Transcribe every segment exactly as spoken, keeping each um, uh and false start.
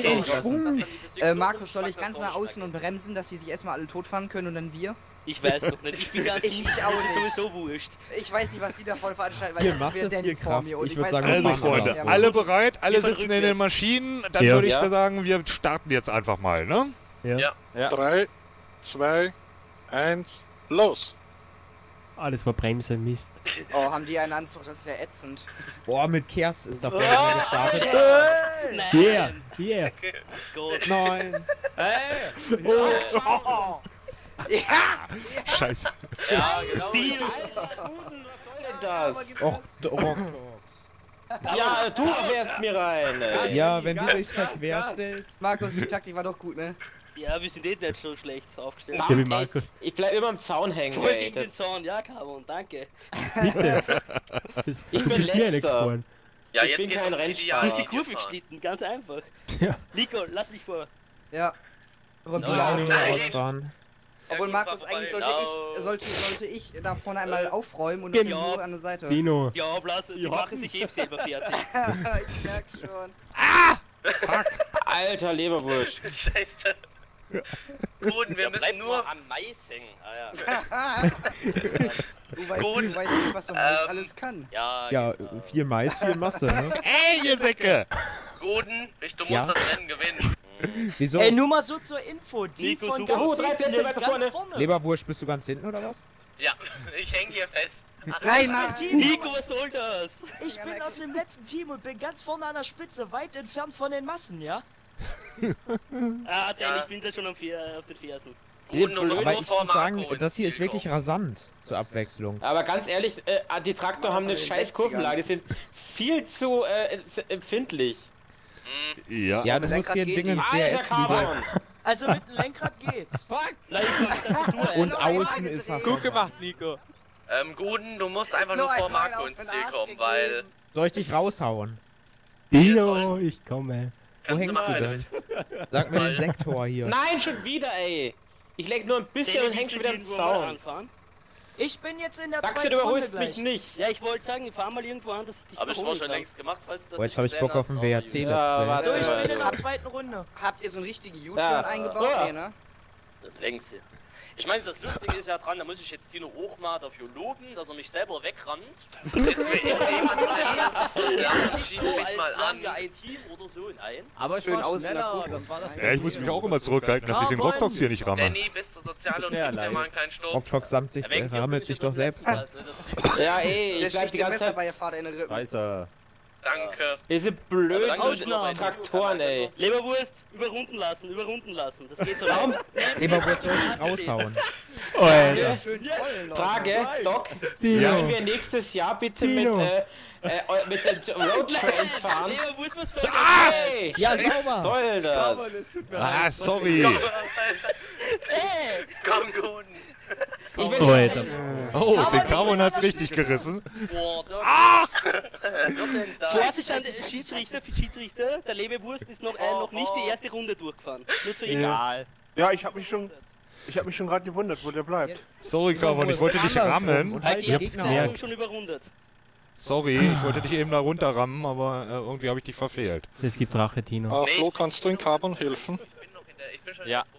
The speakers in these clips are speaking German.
Geil, das Schwung. dann die Physik Äh, so Markus, soll ich umspackt, ganz dass nach außen raussteigen und bremsen, dass sie sich erstmal alle totfahren können und dann wir? Ich weiß doch nicht, ich bin ganz Ich- ich, ich auch das ist nicht. sowieso wurscht. Ich weiß nicht, was die davon veranstalten, weil Vier ich Masse, bin Danny vier vor Kraft. mir und Ich ich würd weiß sagen, nicht, wir Also was fahren das Freunde, ist. mal. alle bereit, alle Wir fahren sitzen in den rückwärts. Maschinen, dann Ja. würde ich Ja. da sagen, wir starten jetzt einfach mal, ne? Ja. drei, zwei, eins, los! Alles war Bremse, Mist. Oh, haben die einen Anzug, das ist ja ätzend. Boah, mit Kers ist da vorne gestartet. Nein! Yeah, yeah. Gott. Nein. Ja! Scheiße. Ja, genau. Die- Alter, Guden, was soll denn das? Och, der Rock. Ja, du wärst mir rein. ey. Ja, wenn du dich halt querstellst. Markus, die Taktik war doch gut, ne? Ja, wir sind eh nicht so schlecht aufgestellt. Der wie Ey, Markus. Ich bleib immer am Zaun hängen, Voll ey. gegen den Das, Zaun, ja, Carbon, danke. Bitte. Das, Ich du bin bist mir Letzter. gefahren. Ja, Ich jetzt bin geht's kein um Rennfahrer. Du Ah, hast die Ideal- Kurve Fahren. geschnitten, ganz einfach. Ja. Nico, lass mich vor. Ja. Du Rundum. musst nur Nein. ausfahren. Obwohl, Markus, eigentlich sollte No. ich, sollte, sollte ich da vorne einmal aufräumen und du Genau. nur an der Seite. Dino. Ja, Blas, die machen sich eh selber fertig. Ich merk schon. Alter Leberwurst. Scheiße. Guten, wir Ja, müssen bleib nur... nur am Mais hängen. Ah, ja. Du weißt, Gut. du weißt nicht, was so Mais Ähm, alles kann. Ja, Ja, viel Mais, viel Masse, ne? Ey, ihr Säcke! Guten, ich, du musst Ja. das Rennen gewinnen. Wieso? Ey, nur mal so zur Info. Die Nico, von super. ganz Oh, drei hinten Plätze sind weiter ganz vorne. vorne. Leberwurst, bist du ganz hinten oder was? Ja, ich häng hier fest. Rein, Mann! Nico, was soll das? Ich bin aus dem letzten Team und bin ganz vorne an der Spitze, weit entfernt von den Massen, ja? Ah, denn Ja. ich bin da schon am Vier, auf den Fersen. Guten, du musst Aber nur ich vor muss sagen, Marco ins das hier ist Ziel wirklich kommen. rasant zur Abwechslung. Aber ganz ehrlich, äh, die Traktor Was haben in eine den scheiß sechzigern? Kurvenlage. Die sind viel zu äh, empfindlich. Hm, Ja. Ja, mit du musst Lenkrad hier geht Dingens nicht. D Alter S Flügel. Carbon! Also mit dem Lenkrad geht's. Nein, ich mach das du, Und Noch außen einmal ist das. gedreht. gemacht. Nico. Ähm, Guten, du musst einfach nur Noch vor einmal Marco auf ins den Ziel Arsch kommen, weil... gegeben. Soll ich dich raushauen? Dino, ich komme. Wo Kannst hängst du mal. denn? Sag mir den Sektor hier. Nein, schon wieder, ey! Ich lenk nur ein bisschen und häng schon wieder am Zaun. Anfahren. Ich bin jetzt in der Daxi, zweiten du Runde überholst gleich. mich nicht. Ja, ich wollte sagen, fahr mal irgendwo an, dass ich dich Aber ich war überholen schon kann. längst gemacht, falls das Boah, jetzt nicht hab ich gesehen Bock auf hast, ein aber W R C gut. Let's Ja, Play. warte. So, ich bin in der Ja. zweiten Runde. Habt ihr so einen richtigen U-Turn Ja. eingebaut? Ja. Nee, ne? Das längste. Ich meine, das Lustige ist ja dran, da muss ich jetzt Tino auch mal dafür loben, dass er mich selber wegrannt. Ist mir ist jemand ja, ich So, mich als mal wären an. wir ein Team oder so in einem. Aber ich Schön war außen schneller, nach das war das Ja, ich muss mich auch immer zurückhalten, dass ich den Rockdogs hier nicht ramme. Danny, bist du sozial und Ja, gibst dir leid. mal einen kleinen Sturz. Rocktox samt sich, Er winkt äh, dir, rammelt bin sich ich doch jetzt selbst beim an. letzten Mal, ne? Das sieht- Ja, ey, Der ich bleib sticht die dir ganze Messer Zeit. bei der Fahrt in den Rippen. Scheiße. Danke. Diese blöden Aber danke, dass du Traktoren, ey. Leberwurst, überrunden lassen, überrunden lassen. Das geht so Warum? leicht. Leberwurst soll ich raushauen. Alter. Schön voll, Leute. Frage, Doc, Dino. können wir nächstes Jahr bitte Dino. mit, äh, äh, eu- mit den Roadtrains fahren? Leberwurst, was soll das? Hey, Ja, was sauber. soll das? es tut mir Ah, sorry. Komm, Ey! komm, Guten. Ich will Oh, Alter. Oh, den Carbon hat's richtig gerissen. Boah, Doc. Was wird denn da? Vorsicht an den Schiedsrichter, für Schiedsrichter. Der Leberwurst ist noch, äh, noch nicht die erste Runde durchgefahren. Nur zur Info. Egal. Ja, ich habe mich schon, ich habe mich schon gerade gewundert, wo der bleibt. Sorry, Carbon, ich wollte dich Andersrum. rammen. Und Halt halt die die erste Gegner Saison auf. schon überrundet. Sorry, ich wollte dich eben da runterrammen, aber äh, irgendwie habe ich dich verfehlt. Es gibt Rache, Tino. Äh, Flo, kannst du in Carbon helfen? Ich bin noch in der, ich bin schon Ja.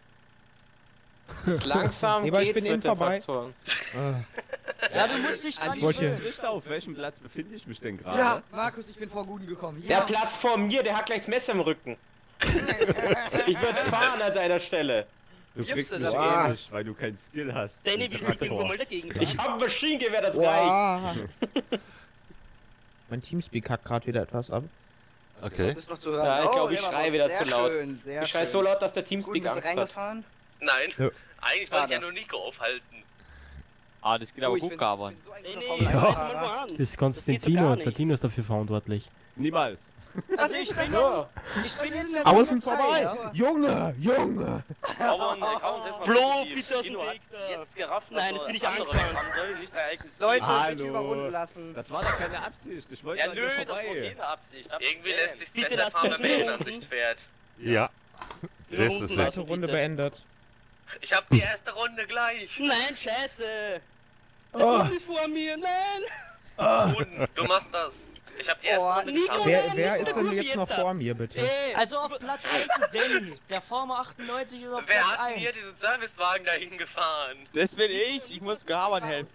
Langsam Aber ich geht's bin eben mit den vorbei. Traktoren. Äh, Ja, du musst dich dran Andi, wollte- gewöhnen. Richter, auf welchem Platz befinde ich mich denn gerade? Ja, Markus, ich bin vor Guten gekommen. Der Ja. Platz vor mir, der hat gleich das Messer im Rücken. Ich würde fahren an deiner Stelle. Du Gibst kriegst du mich das eh jetzt? nicht, weil du keinen Skill hast. Danny, Im willst du nicht irgendwo Traktor. mal dagegen fahren? Ich hab ein Maschinengewehr, das reicht. Boah. Mein Teamspeak hat gerade wieder etwas ab. Okay. Bist noch zu hören. Ja, ich Oh, glaub, ich der war schrei doch wieder sehr zu laut. Schön, sehr Ich schrei schön. so laut, dass der Guten, Teamspeak bist du Angst hat. reingefahren? Nein, Ja. eigentlich wollte ich ja Schade. nur Nico aufhalten. Ah, das geht Du, aber ich gut, bin- Carbon. ich bin so ein Nee, guter nee, Formel jetzt eins mal Fahrer. wo an. Das kannst Das den geht so gar Tino, nicht. der Tino ist dafür verantwortlich. Niemals. Was ist das So, jetzt? ich bin Was ist jetzt denn in das? Außen Runde drei, vorbei! ja? Junge, Junge! Aber ne, kann uns erstmal Flo, positiv. bitte aus dem Tino Weg hat da. jetzt gerafft, Nein, dass jetzt er bin ich andere angefahren. wegfahren soll, nicht sein eigenes Leute, Team. Hallo. bitte überrunden lassen. Das war doch keine Absicht. Ich wollte Ja, an nö, dir das war vorbei. keine Absicht. Hab Irgendwie gesehen. lässt sich's Bitte besser lass fahren, mich wenn man in überrunden. Ansicht fährt. Ja. Lässt es sich. Zweite Runde beendet. Ich hab die erste Runde gleich. Nein, scheiße! Der Oh. Bund ist vor mir, nein! Guten, du machst das. Ich hab die erste Oh, Runde Nico, geschafft. Wer, Nein, wer nicht ist der denn Goofy jetzt jetzt noch da. vor mir, bitte? Ey, Also auf Platz eins ist Danny. Der Former achtundneunzig ist auf Wer Platz hat denn hier eins. diesen Servicewagen dahin gefahren? Das bin ich. Ich muss Carbon helfen.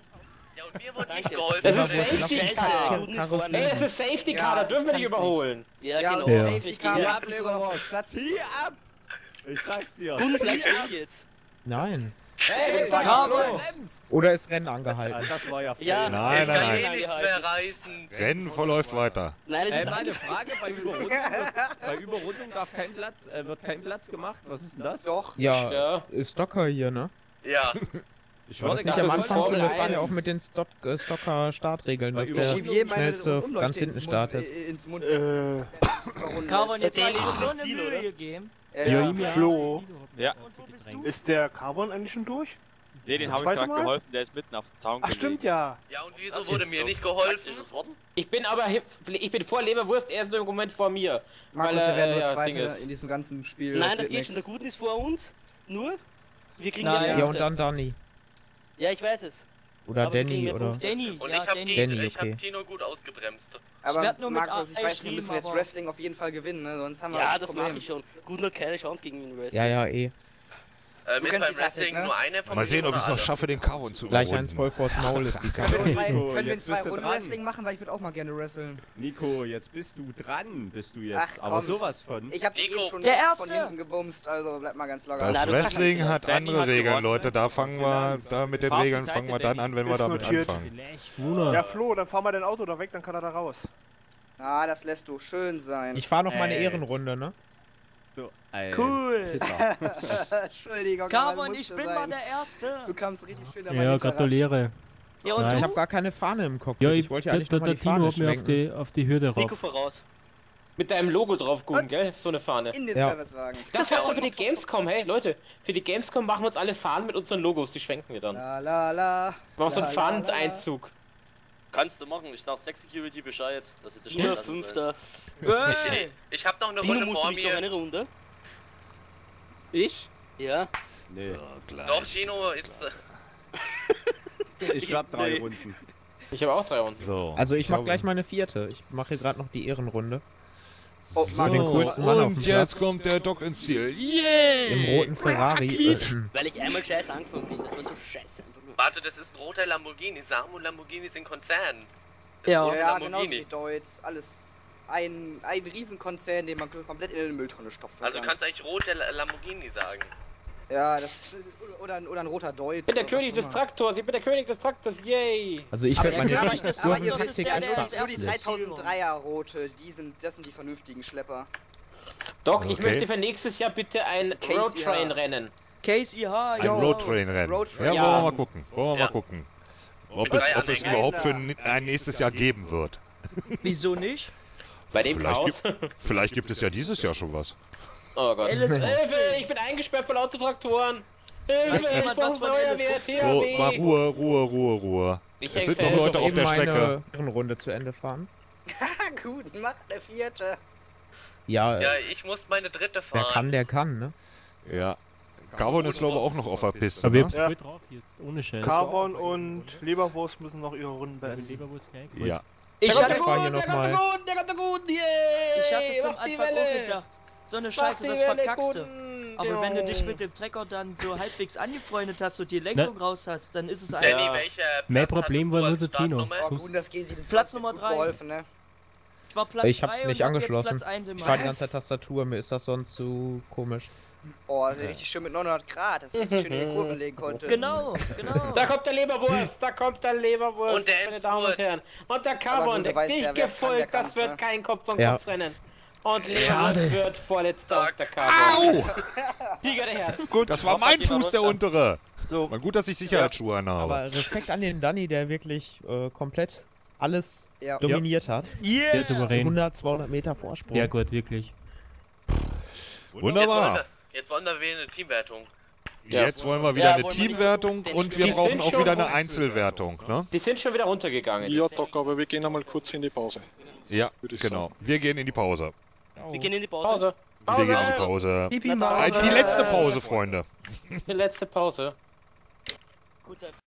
Ja, und mir wurde nicht Danke. geholfen. Das ist Lass- Safety lass- Scheiße, Car. gut nicht Karre vorne. Ey, das ist Safety Ja, Car, da ich dürfen wir nicht kann's überholen. Ja, Ja, genau. und Ja. Safety Car Ja, macht mir sogar noch auf Platz. Zieh ab! Ich sag's dir. Und gleich stehen jetzt. Nein. Hey, Carbon. Oder ist Rennen Ja, angehalten? das war ja fair. Ja, Nein, Ich nein, kann nein. eh nichts mehr reißen. Rennen verläuft weiter. Nein, das Äh, ist meine Frage, bei Überrundung, wird, bei Überrundung darf kein Platz, äh, wird kein Platz gemacht. Was ist denn das? Doch. Ja, Ja. ist Stocker hier, ne? Ja. Ich War das nicht gerade am das Anfang so? Formel Das war ja eins. auch mit den Stock, äh, Stocker-Startregeln, Bei dass Ich der schieb jedem meine schnellste Umleuchte ganz hinten ins Mund, startet. äh, ins Mund. Äh, Warum Carbon, jetzt Der hast du Danny so ist eine Ziel, Mühe oder? gegeben. Äh, Ja, ja. ihm ja. Flo, Ja. Und wo bist du? ist der Carbon eigentlich schon durch? Nee, den Das habe ich zweite gerade Mal? geholfen, der ist mitten auf dem Zaun Ach stimmt ja. Ja, und wieso Das wurde jetzt mir doch nicht geholfen? Praktisches Wort? Ich bin aber hi- ich bin vor Leberwurst, er ist nur im Moment vor mir. Markus, Weil, wir werden äh, nur ja, Zweite Ding ist. in diesem ganzen Spiel. Nein, das wird geht schon. Der nix. Guten ist vor uns. Nur. Wir kriegen Nein. mehr Ja, Punkte. und dann Danny. Ja, ich weiß es. Oder Aber wir kriegen Danny, mehr oder? Punkte. Danny, Und ja, ich hab, Danny. gegen, Danny, ich okay. hab Tino gut ausgebremst. Aber werd nur mit Markus, ich A weiß, wir müssen jetzt aber- Wrestling auf jeden Fall gewinnen, ne? Sonst haben wir Ja, ein das Problem. mache ich schon. Guten hat keine Chance gegen den Wrestling. Ja, ja, eh. Ähm, Du ist kennst beim die Taktik, Wrestling ne? nur eine von Mal sehen, ob ich es noch alle? schaffe, den Carbon zu Gleich eins überrunden. voll vors Maul ist die Können wir Karte. zwei, Nico, können wir jetzt zwei bist du Runden dran. Wrestling machen, weil ich würde auch mal gerne wresteln. Nico, jetzt bist du dran, bist du jetzt. Ach, Aber komm. sowas von. Ich hab dich Nico. eben schon Der von Erste. hinten gebumst, also bleib mal ganz locker. Das Na, du kannst Wrestling nicht. hat Danny andere hat Regeln, gewonnen. Leute. Da fangen wir, da mit den Fahr auf die Regeln Seite, fangen wir Danny. dann an, wenn wir Ist damit notiert. anfangen. Vielleicht, Wunder. Ja, Flo, dann fahr mal dein Auto da weg, dann kann er da raus. Ah, das lässt du schön sein. Ich fahre noch meine Ey. Ehrenrunde, ne? So, ey, Cool. Pisser. Entschuldigung, Carbon, aber ich musste bin sein. mal der Erste. Du kamst richtig schön an mein Ja, Hinterrad. gratuliere. Ja, und Nein. Ich du? habe gar keine Fahne im Kopf. Ja, ich ich, wollte ja der, eigentlich der, noch mal der die Timo Fahne hat mir auf schwenken. die, auf die Hürde Nico rauf. voraus. Mit deinem Logo drauf, Guten, Und- gell? So eine Fahne. In den Ja. Servicewagen. Das heißt doch für die Gamescom, hey Leute, für die Gamescom machen wir uns alle Fahnen mit unseren Logos, die schwenken wir dann. La la la. Machen wir so einen La, la, la. Fahneneinzug. Kannst du machen, ich sag Sex Security Bescheid, dass sie das Dino schnell lassen Fünfter. sollen. Hey. Ich, ich hab noch eine Dino Runde musst du vor mich doch mir. eine Runde. Ich? Ja. Nee. Doch, Tino ist. äh, Ich hab drei Nee. Runden. Ich habe auch drei Runden. So. Also ich mach glaube- gleich meine vierte. Ich mache hier gerade noch die Ehrenrunde. Oh, den Markus. coolsten Mann auf dem Und jetzt Platz. kommt der Doc ins Ziel. Yay! Im roten Ferrari. Äh, Weil ich einmal scheiße angefangen bin. Das war so scheiße. einfach nur. Warte, das ist ein roter Lamborghini. Samu und Lamborghini sind Konzern. Das Ja. ist ein Ja, roter genauso wie Lamborghini. Deutz. Alles ein, ein Riesenkonzern, den man komplett in eine Mülltonne stopfen Also kann. kannst du eigentlich roter La- Lamborghini sagen. Ja, das ist, oder, ein- oder ein roter Deutz. Ich bin der oder was König des immer. Traktors, ich bin der König des Traktors, yay! Also ich Aber, werde ja, meine aber, richtig aber so ihr das wisst ist ja, der, nur der die, als nur die erstes dreitausenddreier rote, die sind, das sind die vernünftigen Schlepper. Doc, ich Okay. möchte für nächstes Jahr bitte ein Das Case, Roadtrain-Rennen. Case I H, Ein Jo. Roadtrain-Rennen. Roadtrain. Ja, Ja. wollen wir mal gucken. Wollen wir Ja. mal gucken. Ob Mit es, drei ob es Anhängern. überhaupt für ein, ein nächstes Jahr geben wird. Wieso nicht? Bei dem Vielleicht Chaos. Vielleicht gibt es ja dieses Jahr schon was. Oh Gott. L S V. Hilfe, ich bin eingesperrt vor lauter Traktoren. Weiß Hilfe, ich jemand was brauche von Feuerwehr, L S V? T So, H mal W. Ruhe, Ruhe, Ruhe, Ruhe. Ich Es häng sind noch fest. Leute auf eben der meine Strecke. Ehrenrunde zu Ende fahren. Gut, macht der vierte. Ja, Ja, ich muss meine dritte wer fahren. kann, der kann, ne? Ja. Carbon ist glaube ich auch noch auf der Piste. Aber ihr Ne? habt voll drauf jetzt, ohne Scheiß. Carbon und Leberwurst müssen noch ihre Runden Bei beenden. Leberwurst, gell? Gut. Ja. Der Ich kommt hatte, der fahren hier Gut, der noch kommt der mal. Gut, der kommt der Gut, yay! ich hatte zum Mach die Anfang auch Welle. gedacht, so eine Mach Scheiße, die das Welle, verkackst du. Guten. Aber wenn du dich Jo. mit dem Trecker dann so halbwegs angefreundet hast und die Lenkung raus hast, dann ist es Danny, einfach. Ja. welcher Mehr Platz Problem hattest war du nur als der Tino. Startnummer? Oh, Sonst- gut, das G siebenundzwanzig Platz Nummer gut drei. geholfen, ne? Ich war Platz Ich hab drei nicht und hab jetzt angeschlossen. Platz eins im Ich fahre die ganze Was? Zeit Tastatur, mir ist das sonst zu komisch. Oh, richtig schön mit neunhundert Grad, dass du richtig schön in die Kurven legen konntest. Genau, genau. Da kommt der Leberwurst, da kommt der Leberwurst, Und der meine Damen und Endspurt. Herren. Und der Aber Carbon, du der weißt dicht ja, wer's kann, der gefolgt, das kann's, wird ne? kein Kopf an Ja. Kopf rennen. Und Leberwurst Schade. wird vorletzter auf der Carbon. Tiger der Herz. Gut, das war mein Fuß, der untere. So, Mal gut, dass ich Sicherheitsschuhe anhabe. Aber Respekt an den Danny, der wirklich äh, komplett alles Ja. dominiert hat. Der Yeah. ist Zu souverän. hundert, zweihundert Meter Vorsprung. Ja gut, wirklich. Jetzt wollen, Wunderbar. wir, jetzt wollen wir wieder eine Teamwertung. Jetzt wollen wir wieder Ja, eine wollen wir nicht- Teamwertung den- und die wir brauchen sind auch schon wieder eine gut. Einzelwertung, ne? Die sind schon wieder runtergegangen. Ja, Doc, aber wir gehen einmal kurz in die Pause. Ja, Würde ich genau. Wir gehen in die Pause. Wir gehen in die Pause. Pause. Wir gehen in die Pause. Pause. Pipi Äh, Maus. Die letzte Pause, Freunde. Die letzte Pause. Kurz